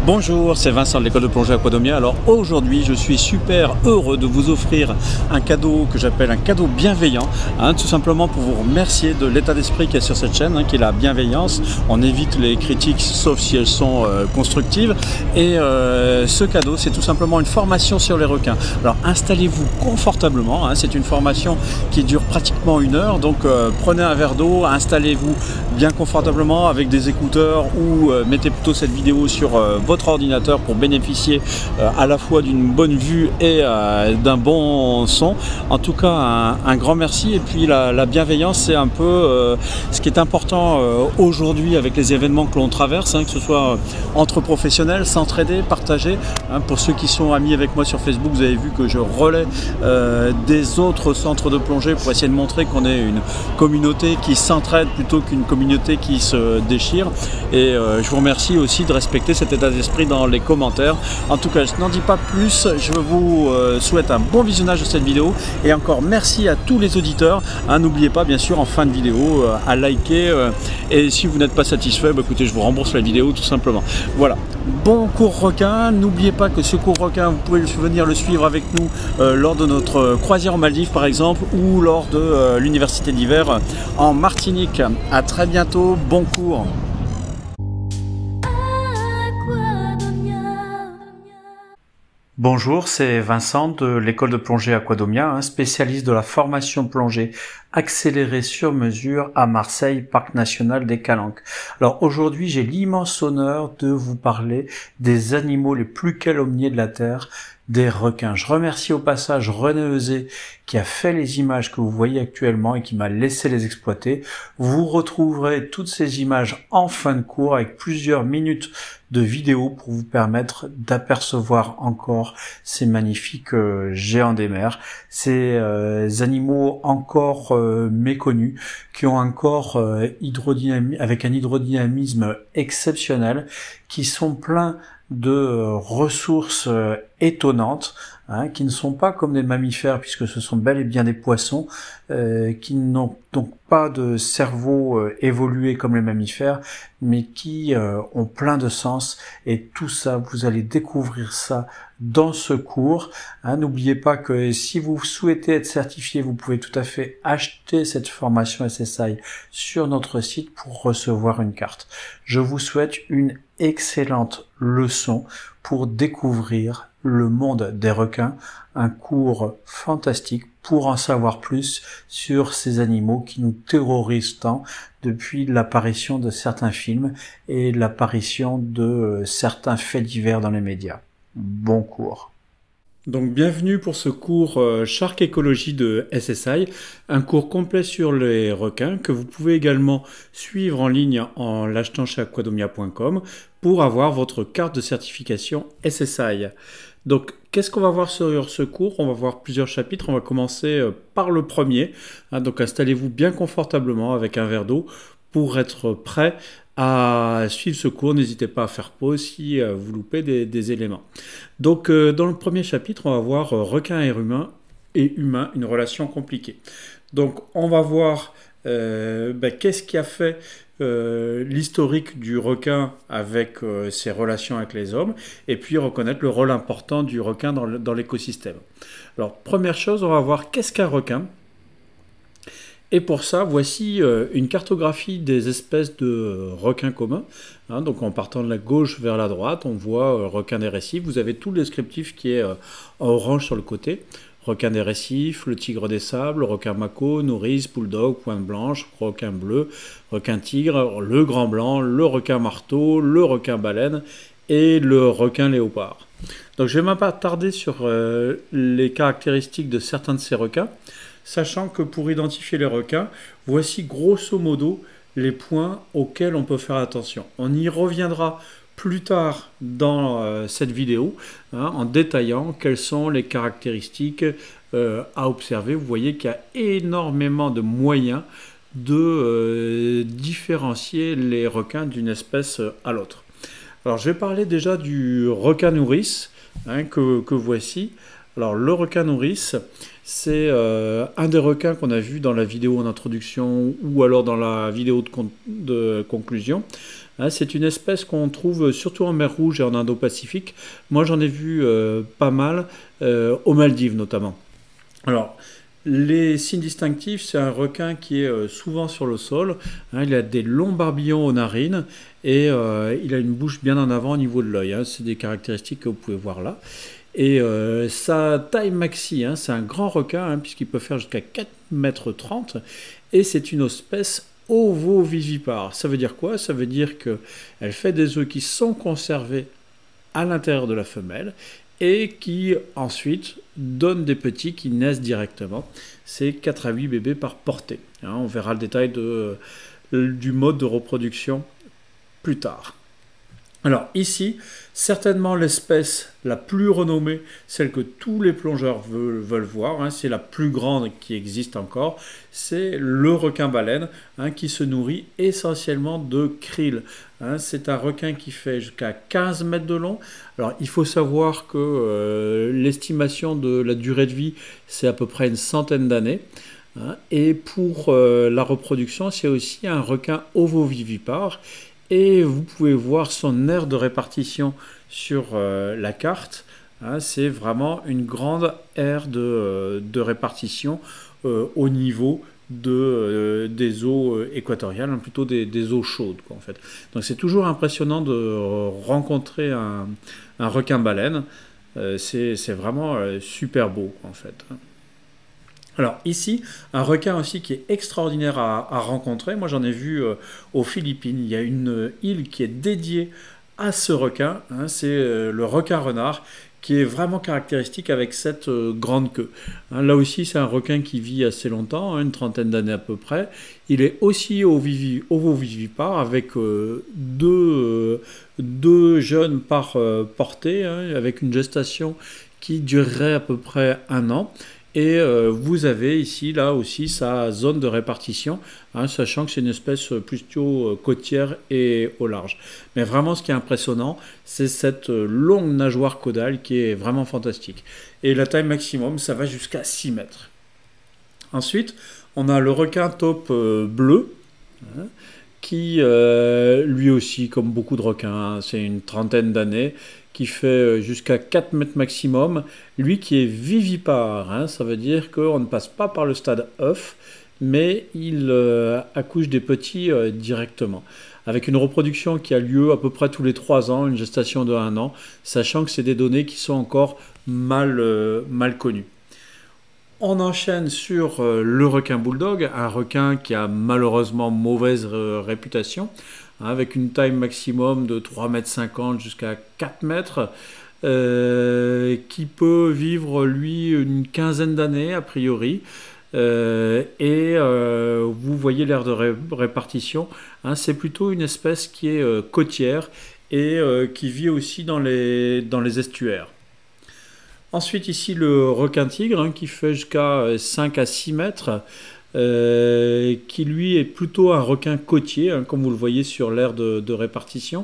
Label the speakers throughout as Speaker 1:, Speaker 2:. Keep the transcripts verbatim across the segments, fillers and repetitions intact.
Speaker 1: Bonjour, c'est Vincent de l'école de plongée Aquadomia. Alors aujourd'hui, je suis super heureux de vous offrir un cadeau que j'appelle un cadeau bienveillant, hein, tout simplement pour vous remercier de l'état d'esprit qu'il y a sur cette chaîne, hein, qui est la bienveillance. On évite les critiques sauf si elles sont euh, constructives. Et euh, ce cadeau, c'est tout simplement une formation sur les requins. Alors installez-vous confortablement, hein, c'est une formation qui dure pratiquement une heure, donc euh, prenez un verre d'eau, installez-vous bien confortablement avec des écouteurs ou euh, mettez plutôt cette vidéo sur euh, votre ordinateur pour bénéficier euh, à la fois d'une bonne vue et euh, d'un bon son. En tout cas, un, un grand merci. Et puis la, la bienveillance, c'est un peu euh, ce qui est important euh, aujourd'hui avec les événements que l'on traverse, hein, que ce soit entre professionnels, s'entraider, partager. Hein, pour ceux qui sont amis avec moi sur Facebook, vous avez vu que je relais euh, des autres centres de plongée pour essayer de montrer qu'on est une communauté qui s'entraide plutôt qu'une communauté qui se déchire. Et euh, je vous remercie aussi de respecter cet état d'esprit dans les commentaires. En tout cas, je n'en dis pas plus. Je vous euh, souhaite un bon visionnage de cette vidéo et encore merci à tous les auditeurs. Hein, n'oubliez pas bien sûr en fin de vidéo euh, à liker euh, et si vous n'êtes pas satisfait, bah, écoutez, je vous rembourse la vidéo tout simplement. Voilà, bon cours requin. N'oubliez pas que ce cours requin, vous pouvez venir le suivre avec nous euh, lors de notre croisière aux Maldives par exemple ou lors de euh, l'université d'hiver en Martinique. À très bientôt, bon cours. Bonjour, c'est Vincent de l'école de plongée Aquadomia, un spécialiste de la formation plongée accélérée sur mesure à Marseille, Parc National des Calanques. Alors aujourd'hui, j'ai l'immense honneur de vous parler des animaux les plus calomniés de la Terre, des requins. Je remercie au passage René Euzé qui a fait les images que vous voyez actuellement et qui m'a laissé les exploiter. Vous retrouverez toutes ces images en fin de cours avec plusieurs minutes de vidéo pour vous permettre d'apercevoir encore ces magnifiques euh, géants des mers, ces euh, animaux encore euh, méconnus, qui ont un corps euh, hydrodynamique avec un hydrodynamisme exceptionnel, qui sont pleins de euh, ressources euh, étonnantes, hein, qui ne sont pas comme des mammifères puisque ce sont bel et bien des poissons, euh, qui n'ont donc pas de cerveau euh, évolué comme les mammifères, mais qui euh, ont plein de sens. Et tout ça, vous allez découvrir ça dans ce cours. Hein, n'oubliez pas que si vous souhaitez être certifié, vous pouvez tout à fait acheter cette formation S S I sur notre site pour recevoir une carte. Je vous souhaite une excellente leçon pour découvrir le monde des requins, un cours fantastique pour en savoir plus sur ces animaux qui nous terrorisent tant depuis l'apparition de certains films et l'apparition de certains faits divers dans les médias. Bon cours. Donc bienvenue pour ce cours euh, Shark Écologie de S S I, un cours complet sur les requins que vous pouvez également suivre en ligne en l'achetant chez aquadomia point com pour avoir votre carte de certification S S I. Donc qu'est-ce qu'on va voir sur ce cours? On va voir plusieurs chapitres, on va commencer euh, par le premier, hein, donc installez-vous bien confortablement avec un verre d'eau pour être prêt à suivre ce cours. N'hésitez pas à faire pause si euh, vous loupez des, des éléments. Donc euh, dans le premier chapitre, on va voir euh, requin et humain, et humain, une relation compliquée. Donc on va voir euh, ben, qu'est-ce qui a fait euh, l'historique du requin avec euh, ses relations avec les hommes, et puis reconnaître le rôle important du requin dans le, dans l'écosystème. Alors première chose, on va voir qu'est-ce qu'un requin. Et pour ça, voici euh, une cartographie des espèces de euh, requins communs. Hein, donc en partant de la gauche vers la droite, on voit euh, requin des récifs. Vous avez tout le descriptif qui est euh, en orange sur le côté. Requin des récifs, le tigre des sables, requin mako, nourrice, bulldog, pointe blanche, requin bleu, requin tigre, le grand blanc, le requin marteau, le requin baleine et le requin léopard. Donc je vais m'attarder sur euh, les caractéristiques de certains de ces requins, sachant que pour identifier les requins, voici grosso modo les points auxquels on peut faire attention. On y reviendra plus tard dans euh, cette vidéo, hein, en détaillant quelles sont les caractéristiques euh, à observer. Vous voyez qu'il y a énormément de moyens de euh, différencier les requins d'une espèce à l'autre. Alors je vais parler déjà du requin nourrice, hein, que, que voici. Alors le requin nourrice, c'est euh, un des requins qu'on a vu dans la vidéo en introduction ou alors dans la vidéo de, con de conclusion. Hein, c'est une espèce qu'on trouve surtout en mer Rouge et en Indo-Pacifique. Moi, j'en ai vu euh, pas mal, euh, aux Maldives notamment. Alors, les signes distinctifs, c'est un requin qui est euh, souvent sur le sol. Hein, il a des longs barbillons aux narines et euh, il a une bouche bien en avant au niveau de l'œil. Hein, c'est des caractéristiques que vous pouvez voir là. Et euh, sa taille maxi, hein, c'est un grand requin, hein, puisqu'il peut faire jusqu'à quatre mètres trente. Et c'est une espèce ovovivipare. Ça veut dire quoi? Ça veut dire qu'elle fait des œufs qui sont conservés à l'intérieur de la femelle et qui ensuite donnent des petits qui naissent directement. C'est quatre à huit bébés par portée. Hein, on verra le détail de, du mode de reproduction plus tard. Alors ici, certainement l'espèce la plus renommée, celle que tous les plongeurs veulent, veulent voir, hein, c'est la plus grande qui existe encore, c'est le requin-baleine, hein, qui se nourrit essentiellement de krill. Hein, c'est un requin qui fait jusqu'à quinze mètres de long. Alors il faut savoir que euh, l'estimation de la durée de vie, c'est à peu près une centaine d'années. Hein, et pour euh, la reproduction, c'est aussi un requin ovovivipare. Et vous pouvez voir son aire de répartition sur euh, la carte. Hein, c'est vraiment une grande aire de, euh, de répartition euh, au niveau de, euh, des eaux équatoriales, hein, plutôt des, des eaux chaudes, quoi, en fait. Donc c'est toujours impressionnant de rencontrer un, un requin-baleine. Euh, c'est vraiment euh, super beau, en fait. Alors ici, un requin aussi qui est extraordinaire à, à rencontrer. Moi j'en ai vu euh, aux Philippines. Il y a une euh, île qui est dédiée à ce requin. Hein, c'est euh, le requin-renard qui est vraiment caractéristique avec cette euh, grande queue. Hein, là aussi c'est un requin qui vit assez longtemps, hein, une trentaine d'années à peu près. Il est aussi ovovivipare avec euh, deux, euh, deux jeunes par euh, portée, hein, avec une gestation qui durerait à peu près un an. Et euh, vous avez ici, là aussi, sa zone de répartition, hein, sachant que c'est une espèce plutôt côtière et au large. Mais vraiment, ce qui est impressionnant, c'est cette longue nageoire caudale qui est vraiment fantastique. Et la taille maximum, ça va jusqu'à six mètres. Ensuite, on a le requin taupe euh, bleu, hein, qui, euh, lui aussi, comme beaucoup de requins, hein, c'est une trentaine d'années, qui fait jusqu'à quatre mètres maximum, lui qui est vivipare, hein, ça veut dire qu'on ne passe pas par le stade œuf, mais il euh, accouche des petits euh, directement, avec une reproduction qui a lieu à peu près tous les trois ans, une gestation de un an, sachant que c'est des données qui sont encore mal, euh, mal connues. On enchaîne sur euh, le requin bulldog, un requin qui a malheureusement mauvaise euh, réputation, avec une taille maximum de trois mètres cinquante jusqu'à quatre mètres, euh, qui peut vivre, lui, une quinzaine d'années, a priori. Euh, et euh, vous voyez l'aire de ré répartition, hein, c'est plutôt une espèce qui est euh, côtière et euh, qui vit aussi dans les, dans les estuaires. Ensuite, ici, le requin-tigre, hein, qui fait jusqu'à cinq à six mètres, Euh, qui lui est plutôt un requin côtier, hein, comme vous le voyez sur l'aire de, de répartition.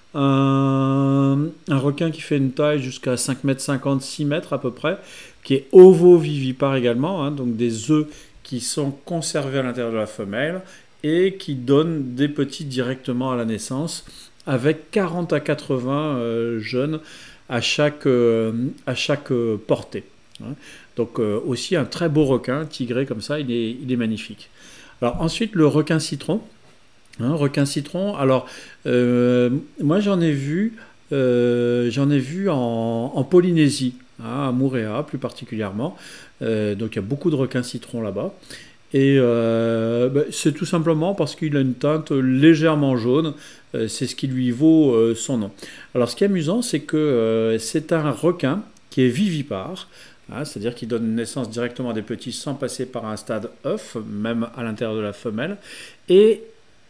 Speaker 1: Un, un requin qui fait une taille jusqu'à cinq mètres cinquante, six mètres à peu près, qui est ovovivipare également, hein, donc des œufs qui sont conservés à l'intérieur de la femelle et qui donnent des petits directement à la naissance, avec quarante à quatre-vingts euh, jeunes à chaque, euh, à chaque euh, portée. Hein. Donc euh, aussi un très beau requin, tigré comme ça, il est, il est magnifique. Alors ensuite le requin citron. Hein, requin citron, alors euh, moi j'en ai vu, euh, j'en ai vu en, en Polynésie, hein, à Moorea plus particulièrement. Euh, donc il y a beaucoup de requins citrons là-bas. Et euh, bah, c'est tout simplement parce qu'il a une teinte légèrement jaune, euh, c'est ce qui lui vaut euh, son nom. Alors ce qui est amusant, c'est que euh, c'est un requin qui est vivipare. Hein, c'est-à-dire qu'il donne naissance directement à des petits sans passer par un stade œuf, même à l'intérieur de la femelle. Et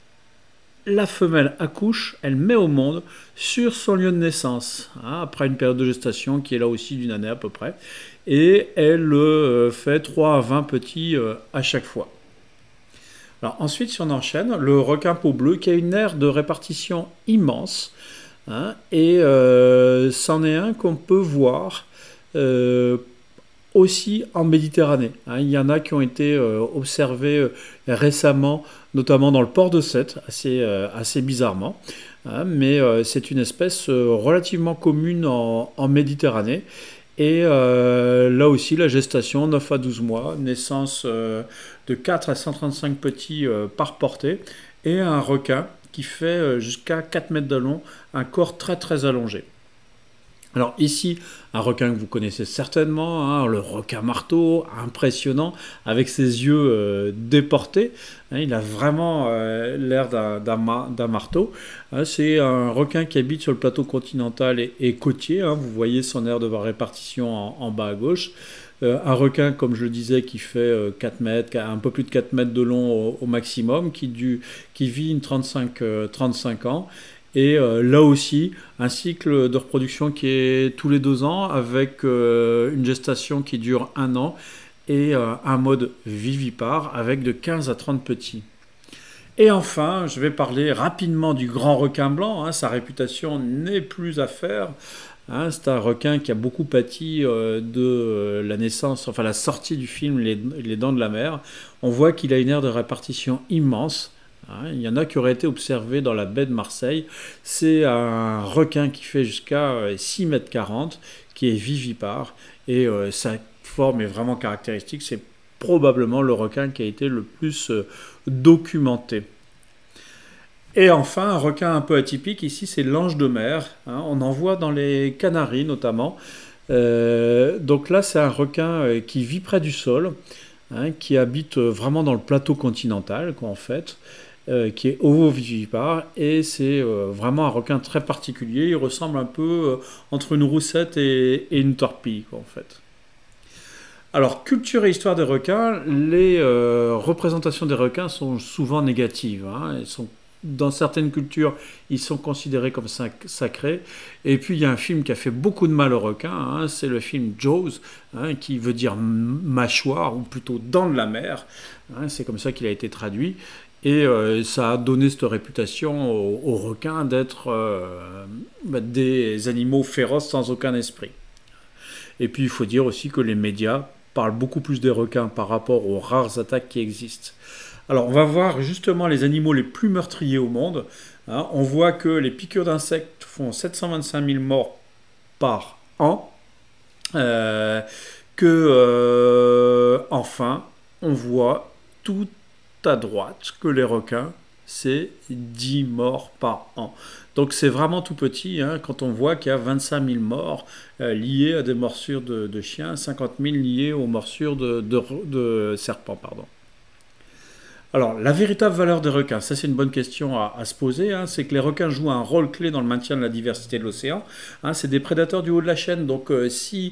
Speaker 1: la femelle accouche, elle met au monde sur son lieu de naissance, hein, après une période de gestation qui est là aussi d'une année à peu près. Et elle euh, fait trois à vingt petits euh, à chaque fois. Alors ensuite, si on enchaîne, le requin peau bleue qui a une aire de répartition immense. Hein, et euh, c'en est un qu'on peut voir euh, aussi en Méditerranée. Hein. Il y en a qui ont été euh, observés euh, récemment, notamment dans le port de Sète, assez, euh, assez bizarrement. Hein, mais euh, c'est une espèce euh, relativement commune en, en Méditerranée. Et euh, là aussi, la gestation, neuf à douze mois, naissance euh, de quatre à cent trente-cinq petits euh, par portée, et un requin qui fait euh, jusqu'à quatre mètres de long, un corps très très allongé. Alors ici, un requin que vous connaissez certainement, hein, le requin marteau, impressionnant, avec ses yeux euh, déportés. Hein, il a vraiment euh, l'air d'un, d'un, d'un marteau. Hein, c'est un requin qui habite sur le plateau continental et, et côtier. Hein, vous voyez son aire de répartition en, en bas à gauche. Euh, un requin, comme je le disais, qui fait euh, quatre mètres, un peu plus de quatre mètres de long au, au maximum, qui, du, qui vit une trente-cinq, euh, trente-cinq ans. Et euh, là aussi, un cycle de reproduction qui est tous les deux ans, avec euh, une gestation qui dure un an, et euh, un mode vivipare avec de quinze à trente petits. Et enfin, je vais parler rapidement du grand requin blanc. Hein, sa réputation n'est plus à faire. Hein, c'est un requin qui a beaucoup pâti euh, de euh, la naissance, enfin la sortie du film Les, Les Dents de la Mer. On voit qu'il a une aire de répartition immense. Hein, il y en a qui auraient été observés dans la baie de Marseille. C'est un requin qui fait jusqu'à six mètres quarante, qui est vivipare, et euh, sa forme est vraiment caractéristique. C'est probablement le requin qui a été le plus euh, documenté. Et enfin, un requin un peu atypique, ici c'est l'ange de mer. Hein, on en voit dans les Canaries notamment. Euh, donc là, c'est un requin qui vit près du sol, hein, qui habite vraiment dans le plateau continental, quoi, en fait. Euh, qui est ovovivipare, et c'est euh, vraiment un requin très particulier. Il ressemble un peu euh, entre une roussette et, et une torpille, quoi, en fait. Alors, culture et histoire des requins, les euh, représentations des requins sont souvent négatives. Hein. Elles sont, dans certaines cultures, ils sont considérés comme sac- sacrés. Et puis, il y a un film qui a fait beaucoup de mal aux requins, hein, c'est le film Jaws, hein, qui veut dire mâchoire, ou plutôt dents de la mer. Hein, c'est comme ça qu'il a été traduit. Et euh, ça a donné cette réputation aux, aux requins d'être euh, bah, des animaux féroces sans aucun esprit. Et puis il faut dire aussi que les médias parlent beaucoup plus des requins par rapport aux rares attaques qui existent. Alors on va voir justement les animaux les plus meurtriers au monde. Hein, on voit que les piqûres d'insectes font sept cent vingt-cinq mille morts par an. Euh, que euh, enfin on voit tout à droite que les requins, c'est dix morts par an. Donc c'est vraiment tout petit, hein, quand on voit qu'il y a vingt-cinq mille morts euh, liées à des morsures de, de chiens, cinquante mille liées aux morsures de, de, de serpents. Pardon. Alors, la véritable valeur des requins, ça c'est une bonne question à, à se poser, hein, c'est que les requins jouent un rôle clé dans le maintien de la diversité de l'océan. Hein, c'est des prédateurs du haut de la chaîne, donc euh, si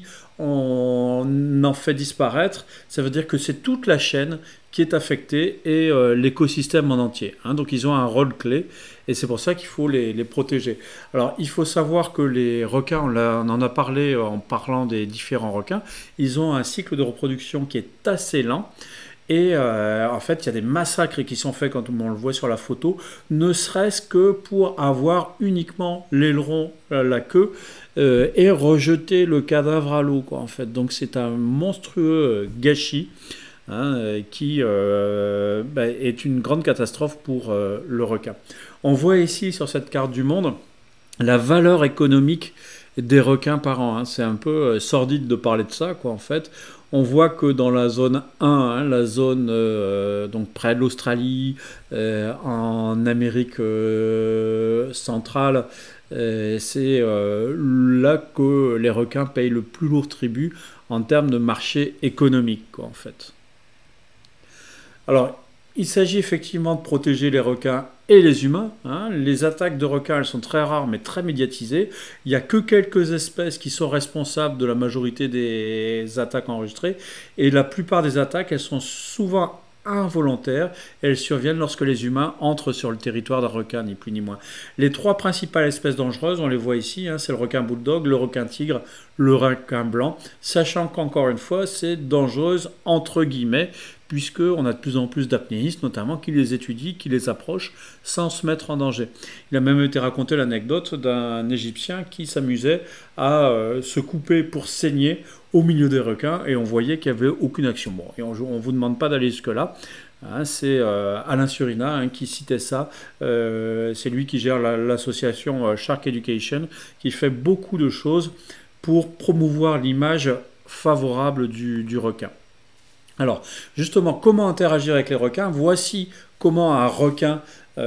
Speaker 1: on en fait disparaître, ça veut dire que c'est toute la chaîne qui est affectée et euh, l'écosystème en entier. Hein, donc ils ont un rôle clé et c'est pour ça qu'il faut les, les protéger. Alors il faut savoir que les requins, on, l'a, on en a parlé en parlant des différents requins, ils ont un cycle de reproduction qui est assez lent. Et euh, en fait, il y a des massacres qui sont faits, quand on le voit sur la photo, ne serait-ce que pour avoir uniquement l'aileron, la queue, euh, et rejeter le cadavre à l'eau, quoi, en fait. Donc c'est un monstrueux gâchis, hein, qui euh, bah, est une grande catastrophe pour euh, le requin. On voit ici, sur cette carte du monde, la valeur économique des requins par an. Hein. C'est un peu sordide de parler de ça, quoi, en fait. On voit que dans la zone un, hein, la zone euh, donc près de l'Australie, euh, en Amérique euh, centrale, euh, c'est euh, là que les requins payent le plus lourd tribut en termes de marché économique, quoi, en fait. Alors, il s'agit effectivement de protéger les requins et les humains. Hein. Les attaques de requins, elles sont très rares mais très médiatisées. Il n'y a que quelques espèces qui sont responsables de la majorité des attaques enregistrées. Et la plupart des attaques, elles sont souvent involontaires. Elles surviennent lorsque les humains entrent sur le territoire d'un requin, ni plus ni moins. Les trois principales espèces dangereuses, on les voit ici, hein, c'est le requin bulldog, le requin tigre, le requin blanc, sachant qu'encore une fois, c'est dangereuse entre guillemets, puisqu'on a de plus en plus d'apnéistes, notamment, qui les étudient, qui les approchent sans se mettre en danger. Il a même été raconté l'anecdote d'un Égyptien qui s'amusait à euh, se couper pour saigner au milieu des requins, et on voyait qu'il n'y avait aucune action. Bon, et on ne vous demande pas d'aller jusque-là. Hein, c'est euh, Alain Surina hein, qui citait ça. Euh, c'est lui qui gère l'association la, Shark Education, qui fait beaucoup de choses pour promouvoir l'image favorable du, du requin. Alors, justement, comment interagir avec les requins? Voici comment un requin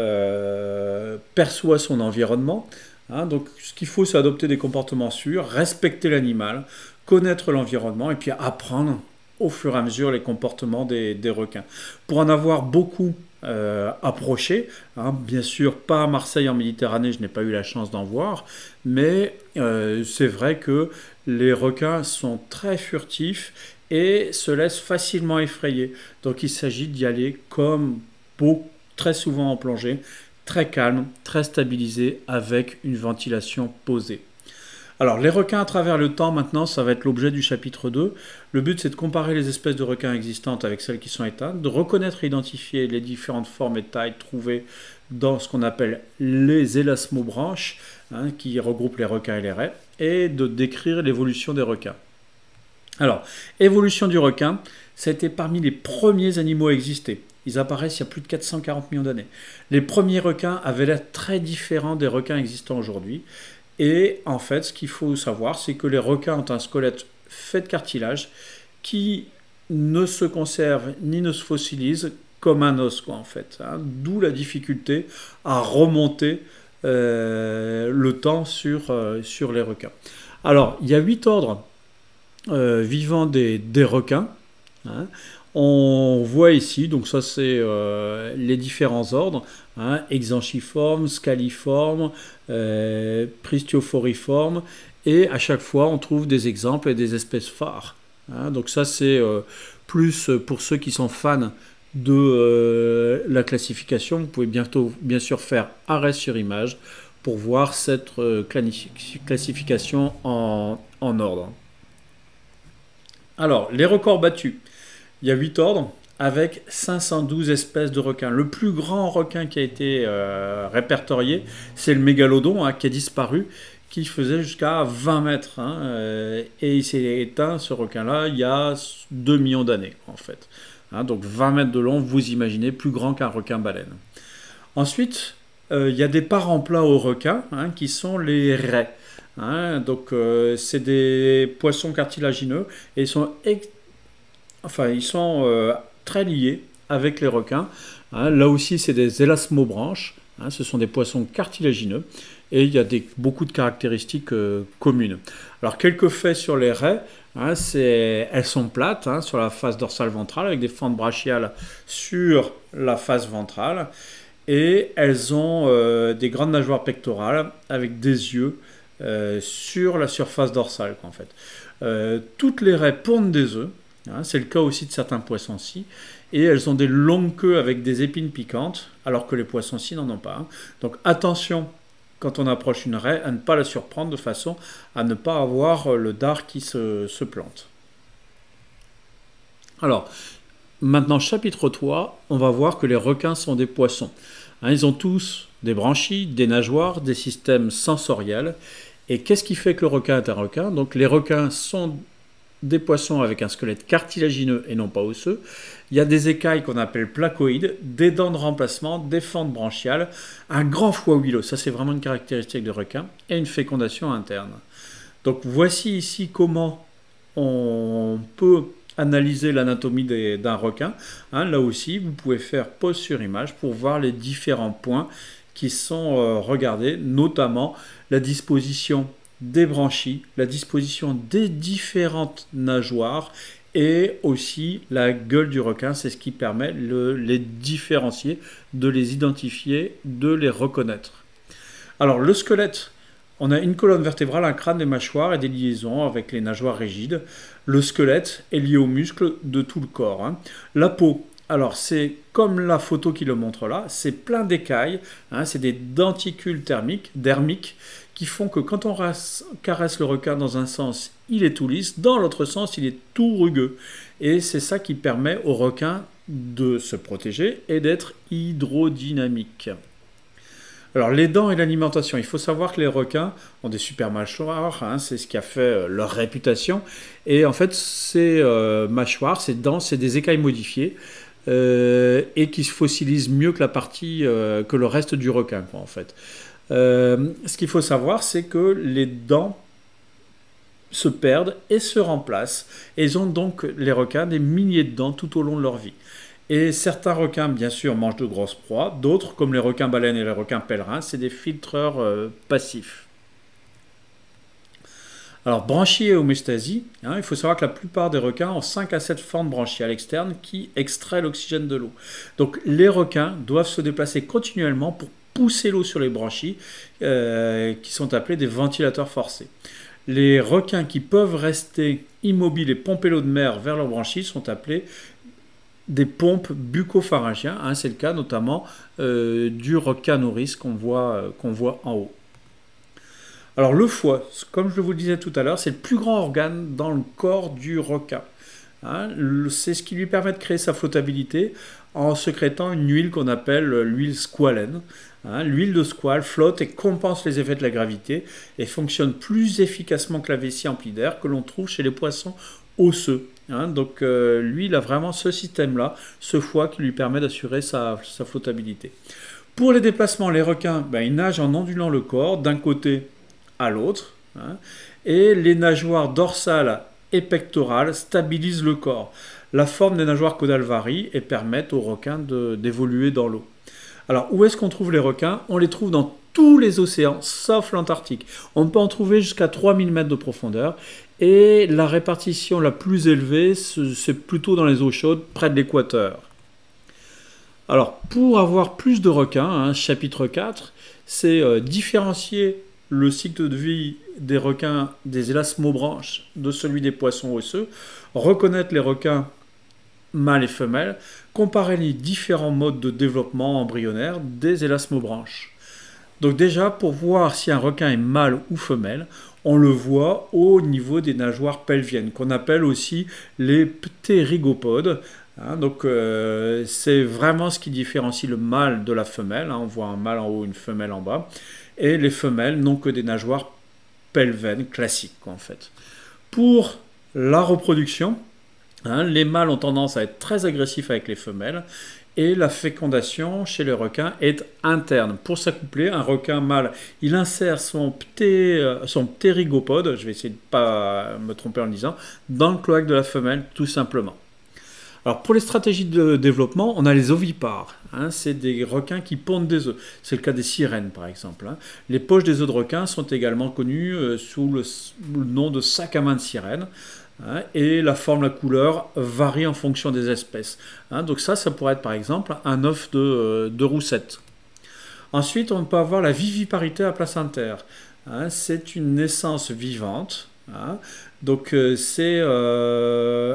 Speaker 1: euh, perçoit son environnement. Hein, donc, ce qu'il faut, c'est adopter des comportements sûrs, respecter l'animal, connaître l'environnement et puis apprendre au fur et à mesure les comportements des, des requins. Pour en avoir beaucoup euh, approché, hein, bien sûr, pas à Marseille en Méditerranée, je n'ai pas eu la chance d'en voir, mais euh, c'est vrai que les requins sont très furtifs et se laisse facilement effrayer. Donc il s'agit d'y aller comme beau, très souvent en plongée, très calme, très stabilisé, avec une ventilation posée. Alors les requins à travers le temps, maintenant, ça va être l'objet du chapitre deux. Le but, c'est de comparer les espèces de requins existantes avec celles qui sont éteintes, de reconnaître et identifier les différentes formes et tailles trouvées dans ce qu'on appelle les élasmobranches, hein, qui regroupent les requins et les raies, et de décrire l'évolution des requins. Alors, évolution du requin, ça a été parmi les premiers animaux à exister. Ils apparaissent il y a plus de quatre cent quarante millions d'années. Les premiers requins avaient l'air très différents des requins existants aujourd'hui. Et en fait, ce qu'il faut savoir, c'est que les requins ont un squelette fait de cartilage qui ne se conserve ni ne se fossilise comme un os, quoi, en fait. Hein. D'où la difficulté à remonter euh, le temps sur, euh, sur les requins. Alors, il y a huit ordres Euh, vivant des, des requins. Hein. On voit ici, donc ça c'est euh, les différents ordres, hein, exanchiformes, scaliformes, euh, pristioforiformes, et à chaque fois on trouve des exemples et des espèces phares. Hein. Donc ça c'est euh, plus pour ceux qui sont fans de euh, la classification. Vous pouvez bientôt bien sûr faire arrêt sur image pour voir cette euh, classification en, en ordre. Alors, les records battus. Il y a huit ordres avec cinq cent douze espèces de requins. Le plus grand requin qui a été euh, répertorié, c'est le mégalodon hein, qui a disparu, qui faisait jusqu'à vingt mètres. Hein, euh, et il s'est éteint, ce requin-là, il y a deux millions d'années, en fait. Hein, donc vingt mètres de long, vous imaginez, plus grand qu'un requin-baleine. Ensuite, euh, il y a des parents plats aux requins, hein, qui sont les raies. Hein, donc euh, c'est des poissons cartilagineux et ils sont, enfin, ils sont euh, très liés avec les requins. Hein, là aussi c'est des élasmobranches, hein, ce sont des poissons cartilagineux et il y a des, beaucoup de caractéristiques euh, communes. Alors quelques faits sur les raies, hein, elles sont plates hein, sur la face dorsale ventrale avec des fentes brachiales sur la face ventrale et elles ont euh, des grandes nageoires pectorales avec des yeux Euh, sur la surface dorsale en fait. Euh, toutes les raies pondent des œufs, hein, c'est le cas aussi de certains poissons-ci, et elles ont des longues queues avec des épines piquantes, alors que les poissons-ci n'en ont pas. Hein. Donc attention quand on approche une raie à ne pas la surprendre de façon à ne pas avoir le dard qui se, se plante. Alors, maintenant chapitre trois, on va voir que les requins sont des poissons. Hein, ils ont tous des branchies, des nageoires, des systèmes sensoriels. Et qu'est-ce qui fait que le requin est un requin? Donc les requins sont des poissons avec un squelette cartilagineux et non pas osseux. Il y a des écailles qu'on appelle placoïdes, des dents de remplacement, des fentes branchiales, un grand foie huileux, ça c'est vraiment une caractéristique de requin, et une fécondation interne. Donc voici ici comment on peut analyser l'anatomie d'un requin. Hein, là aussi, vous pouvez faire pause sur image pour voir les différents points qui sont euh, regardés, notamment la disposition des branchies, la disposition des différentes nageoires et aussi la gueule du requin. C'est ce qui permet de les différencier, de les identifier, de les reconnaître. Alors le squelette, on a une colonne vertébrale, un crâne, des mâchoires et des liaisons avec les nageoires rigides. Le squelette est lié aux muscles de tout le corps. Hein. La peau, alors c'est comme la photo qui le montre là, c'est plein d'écailles, hein, c'est des denticules thermiques, dermiques qui font que quand on caresse le requin dans un sens, il est tout lisse, dans l'autre sens, il est tout rugueux. Et c'est ça qui permet au requin de se protéger et d'être hydrodynamique. Alors les dents et l'alimentation, il faut savoir que les requins ont des super mâchoires, hein, c'est ce qui a fait euh, leur réputation. Et en fait, ces euh, mâchoires, ces dents, c'est des écailles modifiées euh, et qui se fossilisent mieux que la partie, euh, que le reste du requin, quoi, en fait. Euh, ce qu'il faut savoir, c'est que les dents se perdent et se remplacent. Et ils ont donc, les requins, des milliers de dents tout au long de leur vie. Et certains requins, bien sûr, mangent de grosses proies. D'autres, comme les requins-baleines et les requins pèlerins, c'est des filtreurs euh, passifs. Alors, branchies et homéostasie, hein, il faut savoir que la plupart des requins ont cinq à sept fentes branchies à l'externe qui extraient l'oxygène de l'eau. Donc, les requins doivent se déplacer continuellement pour pousser l'eau sur les branchies, euh, qui sont appelés des ventilateurs forcés. Les requins qui peuvent rester immobiles et pomper l'eau de mer vers leurs branchies sont appelés des pompes bucopharyngiens, hein, c'est le cas notamment euh, du requin-nourrice qu'on voit, euh, qu'on voit en haut. Alors le foie, comme je vous le disais tout à l'heure, c'est le plus grand organe dans le corps du requin. Hein, c'est ce qui lui permet de créer sa flottabilité en sécrétant une huile qu'on appelle l'huile squalène. Hein, l'huile de squale flotte et compense les effets de la gravité et fonctionne plus efficacement que la vessie emplie d'air que l'on trouve chez les poissons osseux. Hein, donc euh, lui, il a vraiment ce système-là, ce foie qui lui permet d'assurer sa, sa flottabilité. Pour les déplacements, les requins, ben, ils nagent en ondulant le corps d'un côté à l'autre. Hein, et les nageoires dorsales et pectorales stabilisent le corps. La forme des nageoires caudales varie et permettent aux requins d'évoluer dans l'eau. Alors, où est-ce qu'on trouve les requins? On les trouve dans tous les océans, sauf l'Antarctique. On peut en trouver jusqu'à trois mille mètres de profondeur. Et la répartition la plus élevée, c'est plutôt dans les eaux chaudes, près de l'équateur. Alors, pour avoir plus de requins, hein, chapitre quatre, c'est euh, différencier le cycle de vie des requins des élasmobranches de celui des poissons osseux, reconnaître les requins mâles et femelles, comparer les différents modes de développement embryonnaire des élasmobranches. Donc déjà, pour voir si un requin est mâle ou femelle, on le voit au niveau des nageoires pelviennes, qu'on appelle aussi les ptérygopodes. Hein, donc euh, c'est vraiment ce qui différencie le mâle de la femelle. Hein, on voit un mâle en haut, une femelle en bas. Et les femelles n'ont que des nageoires pelviennes classiques, en fait. Pour la reproduction, hein, les mâles ont tendance à être très agressifs avec les femelles. Et la fécondation chez les requins est interne. Pour s'accoupler, un requin mâle, il insère son, pté, son ptérygopode, je vais essayer de ne pas me tromper en le disant, dans le cloaque de la femelle, tout simplement. Alors pour les stratégies de développement, on a les ovipares. Hein, c'est des requins qui pondent des œufs. C'est le cas des sirènes, par exemple. Hein. Les poches des œufs de requin sont également connues euh, sous le, le nom de sac à main de sirène. Hein, et la forme, la couleur varie en fonction des espèces. Hein, donc ça, ça pourrait être par exemple un œuf de, de roussette. Ensuite, on peut avoir la viviparité à placentaire. Hein, c'est une naissance vivante. Hein, donc euh, c'est euh,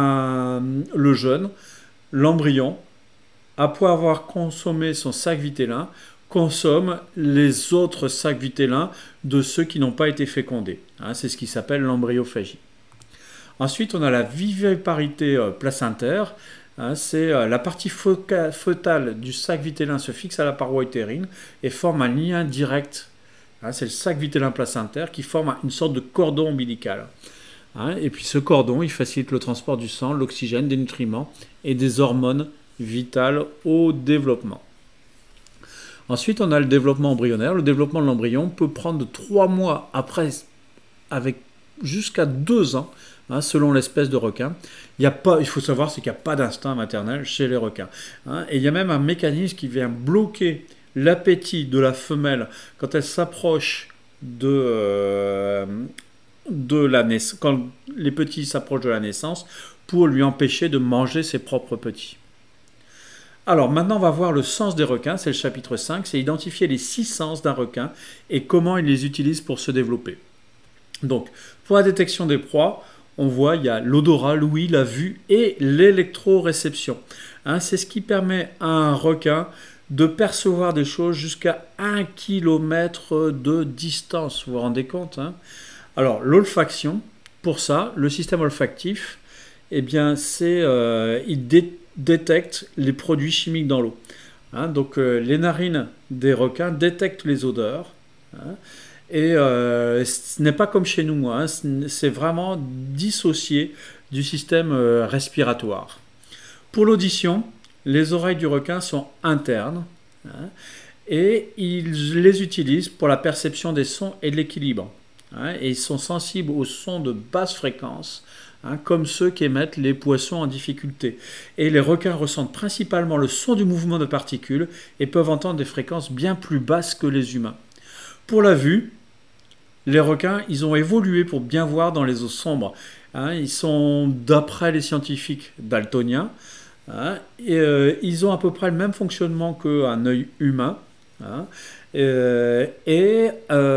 Speaker 1: le jeune, l'embryon, après avoir consommé son sac vitellin, consomme les autres sacs vitellins de ceux qui n'ont pas été fécondés. Hein, c'est ce qui s'appelle l'embryophagie. Ensuite, on a la viviparité euh, placentaire. Hein, c'est euh, la partie fœtale du sac vitellin se fixe à la paroi utérine et forme un lien direct. Hein, c'est le sac vitellin placentaire qui forme une sorte de cordon ombilical. Hein, et puis ce cordon, il facilite le transport du sang, l'oxygène, des nutriments et des hormones vitales au développement. Ensuite, on a le développement embryonnaire. Le développement de l'embryon peut prendre de trois mois après, avec jusqu'à deux ans. Hein, selon l'espèce de requin. Il, y a pas, il faut savoir c'est qu'il n'y a pas d'instinct maternel chez les requins. Hein, et il y a même un mécanisme qui vient bloquer l'appétit de la femelle quand elle s'approche de, euh, de la naissance, quand les petits s'approchent de la naissance, pour lui empêcher de manger ses propres petits. Alors maintenant on va voir le sens des requins, c'est le chapitre cinq, c'est identifier les six sens d'un requin et comment il les utilise pour se développer. Donc pour la détection des proies, on voit il y a l'odorat, l'ouïe, la vue et l'électroréception. Hein, c'est ce qui permet à un requin de percevoir des choses jusqu'à un kilomètre de distance. Vous vous rendez compte, hein? Alors, l'olfaction, pour ça, le système olfactif, eh bien, c'est, euh, il dé détecte les produits chimiques dans l'eau. Hein, donc, euh, les narines des requins détectent les odeurs. Hein, et euh, ce n'est pas comme chez nous, hein, c'est vraiment dissocié du système euh, respiratoire. Pour l'audition, les oreilles du requin sont internes, hein, et ils les utilisent pour la perception des sons et de l'équilibre. Hein, et ils sont sensibles aux sons de basse fréquence, hein, comme ceux qu'émettent les poissons en difficulté. Et les requins ressentent principalement le son du mouvement de particules et peuvent entendre des fréquences bien plus basses que les humains. Pour la vue, les requins, ils ont évolué pour bien voir dans les eaux sombres. Hein, ils sont, d'après les scientifiques, daltoniens. Hein, et, euh, ils ont à peu près le même fonctionnement qu'un œil humain. Hein, et et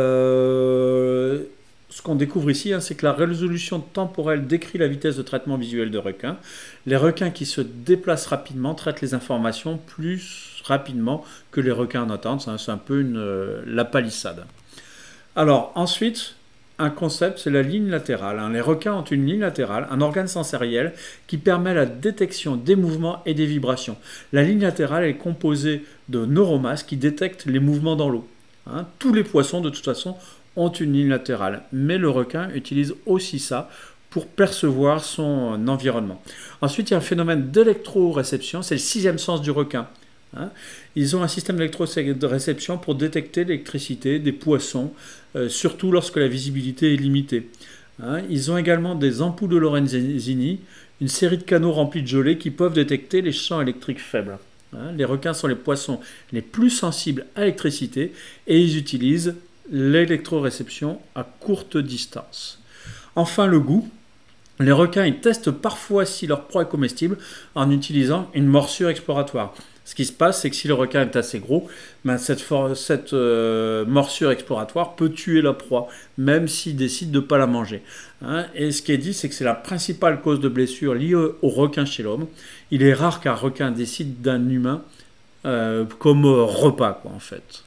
Speaker 1: euh, ce qu'on découvre ici, hein, c'est que la résolution temporelle décrit la vitesse de traitement visuel de requins. Les requins qui se déplacent rapidement traitent les informations plus rapidement que les requins en attente. C'est un peu une, euh, la palissade. Alors ensuite, un concept, c'est la ligne latérale. Hein. Les requins ont une ligne latérale, un organe sensoriel qui permet la détection des mouvements et des vibrations. La ligne latérale est composée de neuromasses qui détectent les mouvements dans l'eau. Hein. Tous les poissons, de toute façon, ont une ligne latérale, mais le requin utilise aussi ça pour percevoir son environnement. Ensuite, il y a un phénomène d'électroréception, c'est le sixième sens du requin. Hein. Ils ont un système d'électroréception pour détecter l'électricité des poissons, euh, surtout lorsque la visibilité est limitée. Hein. Ils ont également des ampoules de Lorenzini, une série de canaux remplis de gelée qui peuvent détecter les champs électriques faibles. Hein. Les requins sont les poissons les plus sensibles à l'électricité et ils utilisent l'électroréception à courte distance. Enfin, le goût. Les requins ils testent parfois si leur proie est comestible en utilisant une morsure exploratoire. Ce qui se passe, c'est que si le requin est assez gros, ben cette, cette euh, morsure exploratoire peut tuer la proie, même s'il décide de ne pas la manger. Hein. Et ce qui est dit, c'est que c'est la principale cause de blessure liée au requin chez l'homme. Il est rare qu'un requin décide d'un humain euh, comme repas, quoi, en fait.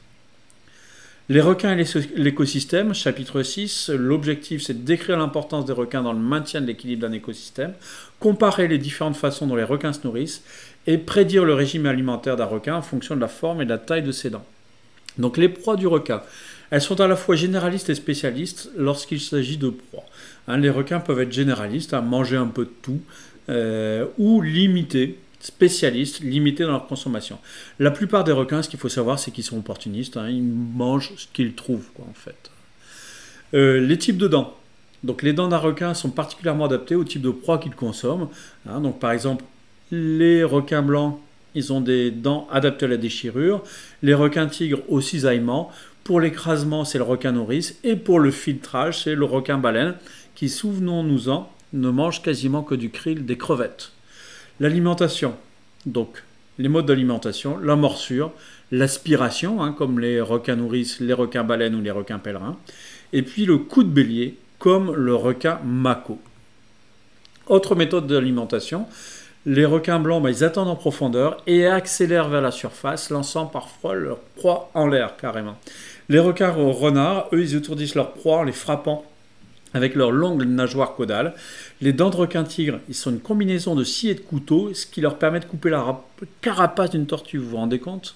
Speaker 1: Les requins et l'écosystème, chapitre six, l'objectif c'est de décrire l'importance des requins dans le maintien de l'équilibre d'un écosystème, comparer les différentes façons dont les requins se nourrissent et prédire le régime alimentaire d'un requin en fonction de la forme et de la taille de ses dents. Donc les proies du requin, elles sont à la fois généralistes et spécialistes lorsqu'il s'agit de proies. Hein, les requins peuvent être généralistes, hein, manger un peu de tout, euh, ou limités, spécialistes, limités dans leur consommation. La plupart des requins, ce qu'il faut savoir, c'est qu'ils sont opportunistes, hein, ils mangent ce qu'ils trouvent, quoi, en fait. Euh, les types de dents. Donc les dents d'un requin sont particulièrement adaptées au type de proie qu'ils consomment. Hein, donc par exemple, les requins blancs, ils ont des dents adaptées à la déchirure. Les requins tigres au cisaillement. Pour l'écrasement, c'est le requin nourrice. Et pour le filtrage, c'est le requin baleine, qui, souvenons-nous-en, ne mange quasiment que du krill, des crevettes. L'alimentation, donc les modes d'alimentation, la morsure, l'aspiration, hein, comme les requins nourrices, les requins baleines ou les requins pèlerins, et puis le coup de bélier, comme le requin mako. Autre méthode d'alimentation, les requins blancs, bah, ils attendent en profondeur et accélèrent vers la surface, lançant parfois leur proie en l'air carrément. Les requins renards, eux, ils étourdissent leur proie en les frappant avec leurs longues nageoires caudales. Les dents de requin tigre, ils sont une combinaison de scie et de couteau, ce qui leur permet de couper la carapace d'une tortue, vous vous rendez compte?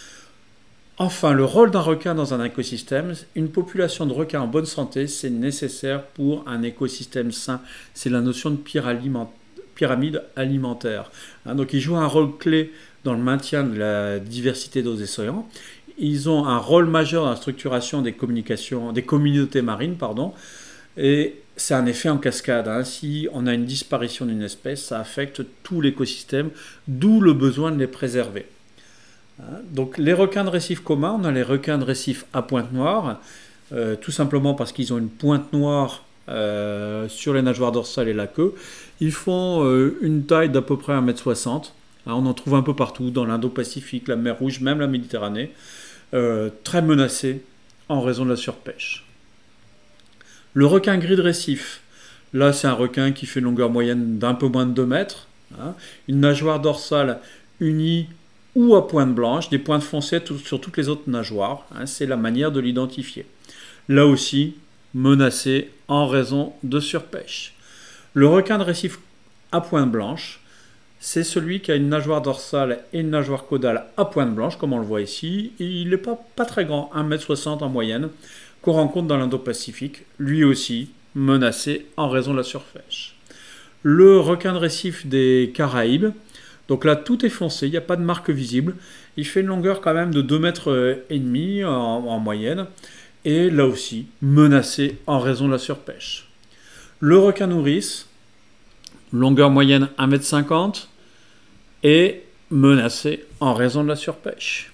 Speaker 1: Enfin, le rôle d'un requin dans un écosystème, une population de requins en bonne santé, c'est nécessaire pour un écosystème sain. C'est la notion de pyramide alimentaire. Hein, donc ils jouent un rôle clé dans le maintien de la diversité des océans. Ils ont un rôle majeur dans la structuration des communications, des communautés marines, pardon. Et c'est un effet en cascade. Hein. Si on a une disparition d'une espèce, ça affecte tout l'écosystème, d'où le besoin de les préserver. Hein. Donc les requins de récif communs, on a les requins de récif à pointe noire, euh, tout simplement parce qu'ils ont une pointe noire euh, sur les nageoires dorsales et la queue. Ils font euh, une taille d'à peu près un mètre soixante. Hein, on en trouve un peu partout, dans l'Indo-Pacifique, la mer Rouge, même la Méditerranée. Euh, très menacés en raison de la surpêche. Le requin gris de récif, là c'est un requin qui fait une longueur moyenne d'un peu moins de deux mètres, hein, une nageoire dorsale unie ou à pointe blanche, des pointes foncées tout, sur toutes les autres nageoires. Hein, c'est la manière de l'identifier. Là aussi, menacé en raison de surpêche. Le requin de récif à pointe blanche, c'est celui qui a une nageoire dorsale et une nageoire caudale à pointe blanche, comme on le voit ici. Il n'est pas, pas très grand, un mètre soixante en moyenne, qu'on rencontre dans l'Indo-Pacifique, lui aussi menacé en raison de la surpêche. Le requin de récif des Caraïbes, donc là tout est foncé, il n'y a pas de marque visible. Il fait une longueur quand même de deux mètres et demi en, en moyenne, et là aussi menacé en raison de la surpêche. Le requin nourrice, longueur moyenne un mètre cinquante, et menacé en raison de la surpêche.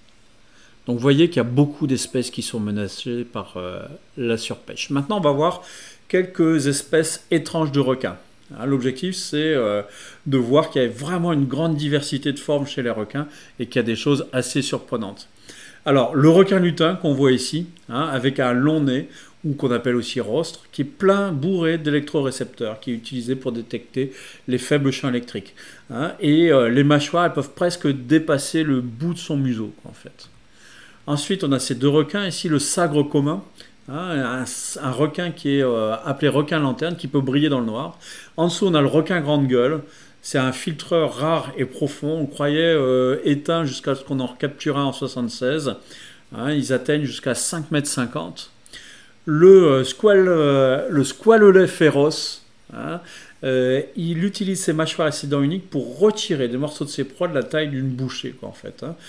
Speaker 1: Donc vous voyez qu'il y a beaucoup d'espèces qui sont menacées par euh, la surpêche. Maintenant, on va voir quelques espèces étranges de requins. Hein, l'objectif, c'est euh, de voir qu'il y a vraiment une grande diversité de formes chez les requins et qu'il y a des choses assez surprenantes. Alors, le requin lutin qu'on voit ici, hein, avec un long nez, ou qu'on appelle aussi rostre, qui est plein, bourré d'électrorécepteurs, qui est utilisé pour détecter les faibles champs électriques. Hein, et euh, les mâchoires, elles peuvent presque dépasser le bout de son museau, en fait. Ensuite, on a ces deux requins, ici le sagre commun, hein, un, un requin qui est euh, appelé requin lanterne, qui peut briller dans le noir. En dessous, on a le requin grande gueule, c'est un filtreur rare et profond, on croyait euh, éteint jusqu'à ce qu'on en recapture un en soixante-seize. Hein, ils atteignent jusqu'à cinq mètres cinquante. Le, euh, squale, euh, le squalelet féroce, hein, euh, il utilise ses mâchoires et ses dents uniques pour retirer des morceaux de ses proies de la taille d'une bouchée, quoi, en fait. Hein.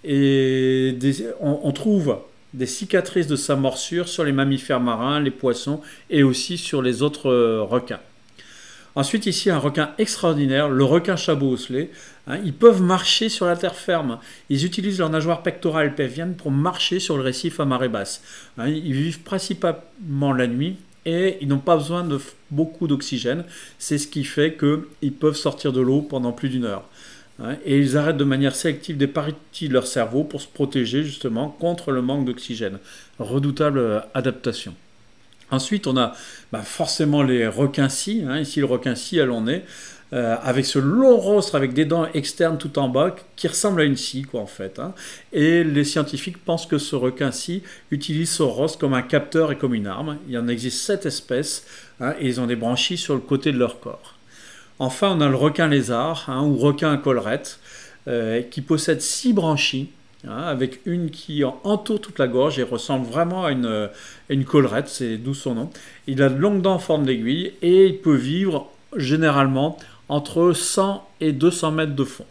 Speaker 1: Et des, on, on trouve des cicatrices de sa morsure sur les mammifères marins, les poissons et aussi sur les autres euh, requins. Ensuite, ici, un requin extraordinaire, le requin chabot osselet. Hein, ils peuvent marcher sur la terre ferme. Ils utilisent leur nageoire pectorale pelvienne pour marcher sur le récif à marée basse. Hein, ils vivent principalement la nuit et ils n'ont pas besoin de beaucoup d'oxygène. C'est ce qui fait qu'ils peuvent sortir de l'eau pendant plus d'une heure. Hein, et ils arrêtent de manière sélective des parties de leur cerveau pour se protéger justement contre le manque d'oxygène. Redoutable adaptation. Ensuite, on a bah, forcément les requins-scies, hein, ici le requin-scie à long nez, euh, avec ce long rostre avec des dents externes tout en bas qui ressemble à une scie, quoi, en fait. Hein. Et les scientifiques pensent que ce requin-scie utilise ce rostre comme un capteur et comme une arme. Il y en existe sept espèces, hein, et ils ont des branchies sur le côté de leur corps. Enfin, on a le requin-lézard, hein, ou requin à collerette, euh, qui possède six branchies, hein, avec une qui entoure toute la gorge et ressemble vraiment à une, à une collerette, c'est d'où son nom. Il a de longues dents en forme d'aiguille et il peut vivre généralement entre cent et deux cents mètres de fond.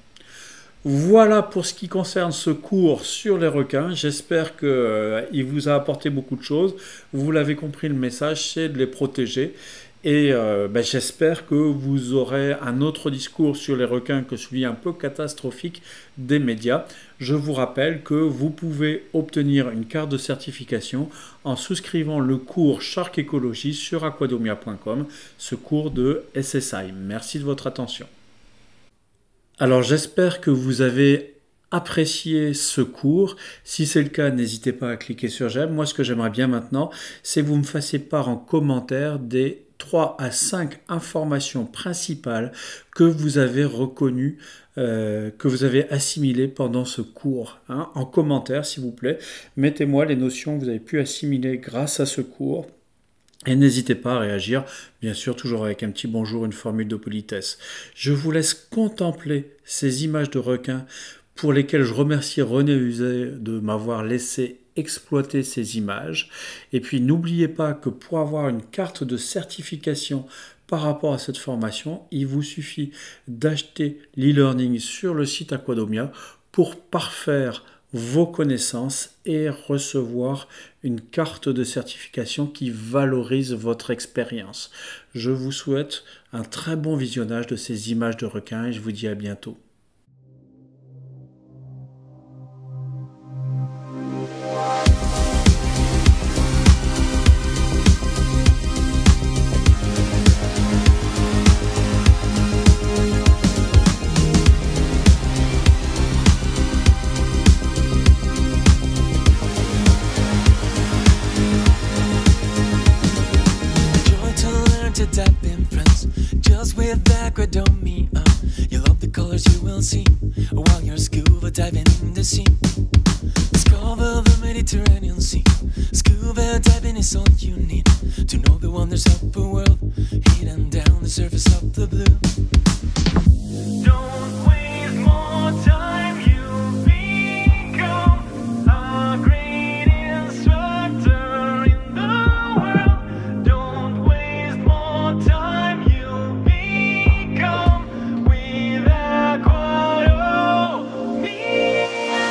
Speaker 1: Voilà pour ce qui concerne ce cours sur les requins. J'espère qu'il euh, vous a apporté beaucoup de choses. Vous l'avez compris, le message, c'est de les protéger. Et euh, ben, j'espère que vous aurez un autre discours sur les requins que celui un peu catastrophique des médias. Je vous rappelle que vous pouvez obtenir une carte de certification en souscrivant le cours Shark Ecology sur aquadomia point com, ce cours de S S I. Merci de votre attention. Alors j'espère que vous avez apprécié ce cours. Si c'est le cas, n'hésitez pas à cliquer sur j'aime. Moi, ce que j'aimerais bien maintenant, c'est que vous me fassiez part en commentaire des trois à cinq informations principales que vous avez reconnues, euh, que vous avez assimilées pendant ce cours. Hein. En commentaire, s'il vous plaît, mettez-moi les notions que vous avez pu assimiler grâce à ce cours. Et n'hésitez pas à réagir, bien sûr, toujours avec un petit bonjour, une formule de politesse. Je vous laisse contempler ces images de requins pour lesquelles je remercie René Uzet de m'avoir laissé exploiter ces images. Et puis n'oubliez pas que pour avoir une carte de certification par rapport à cette formation, il vous suffit d'acheter l'e-learning sur le site Aquadomia pour parfaire vos connaissances et recevoir une carte de certification qui valorise votre expérience. Je vous souhaite un très bon visionnage de ces images de requins et je vous dis à bientôt.
Speaker 2: Aquadomia, you love the colors you will see while you're scuba diving. Mediterranean Sea. Scuba diving is all you need to know the wonders of the world, hidden down the surface of the blue. Don't waste more time, you become a great instructor in the world. Don't waste more time, you become with Aquadomia.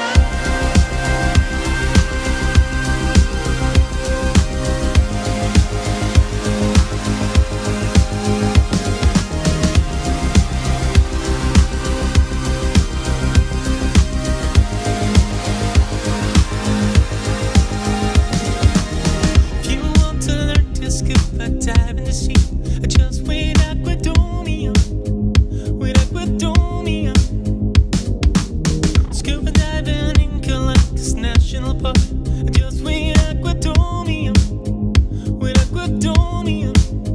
Speaker 2: Scuba dive in the sea, just with Aquadomia, with Aquadomia. Scuba diving in Galapagos National Park, just with Aquadomia, with Aquadomia.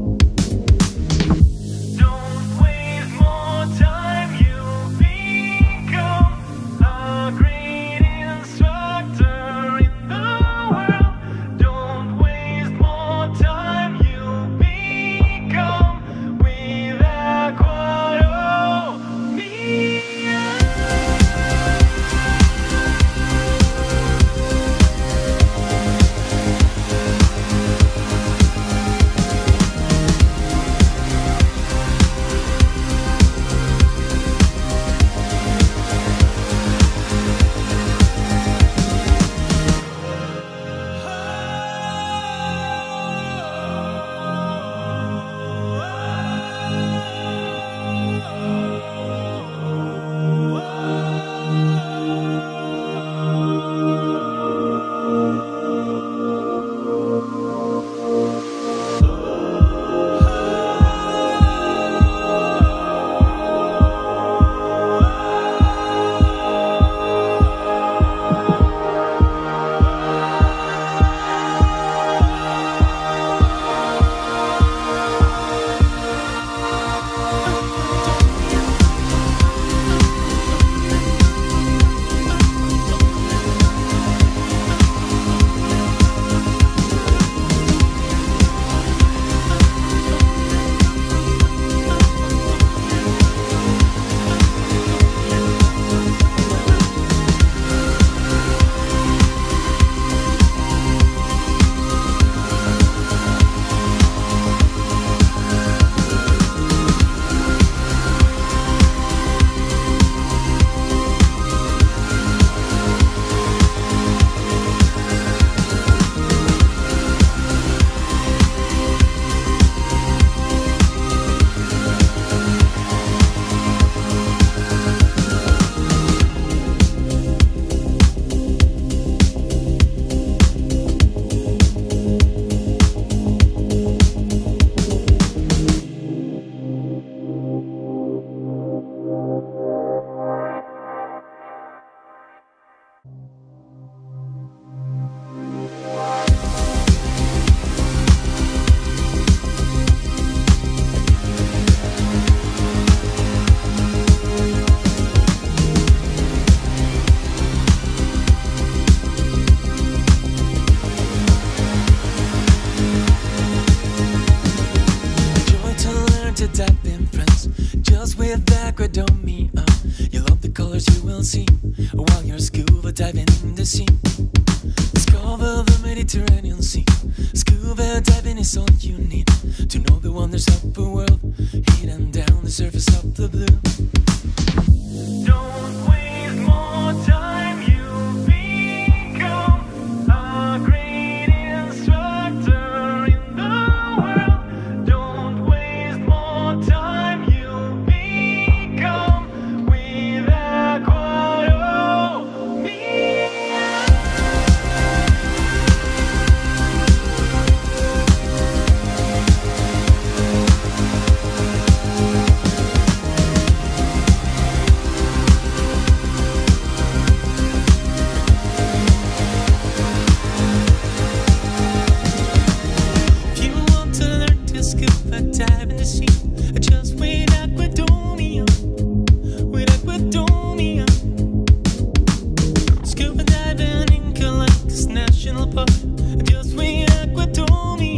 Speaker 2: Don't waste more time, you become a great instructor in the world. Don't waste more time. Aquadomia, you love the colors you will see while you're scuba diving in the sea. Discover the Mediterranean Sea. Scuba diving is all you need to know the wonders of the world, hidden down the surface of the blue. Don't waste more time, you become a great instructor in the world. Don't waste more time, you become with Aquadomia. Scuba diving in Galapagos National Park, just when Aqua told me